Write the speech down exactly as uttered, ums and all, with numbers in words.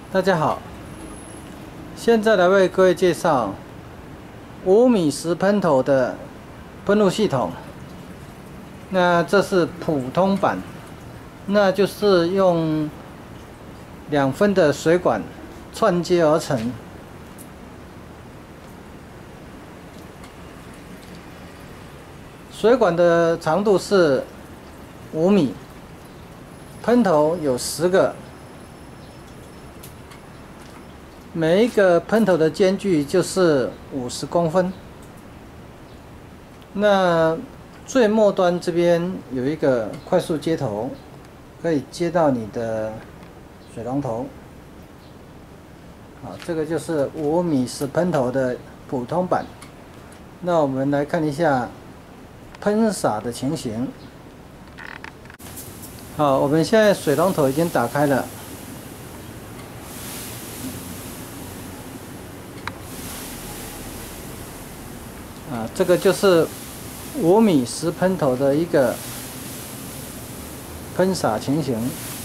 大家好，现在来为各位介绍五米十喷头的喷雾系统。那这是普通版，那就是用两分的水管串接而成。水管的长度是五米，喷头有十个。 每一个喷头的间距就是五十公分。那最末端这边有一个快速接头，可以接到你的水龙头。好，这个就是五米十喷头的普通版。那我们来看一下喷洒的情形。好，我们现在水龙头已经打开了。 啊，这个就是五米十喷头的一个喷洒情形。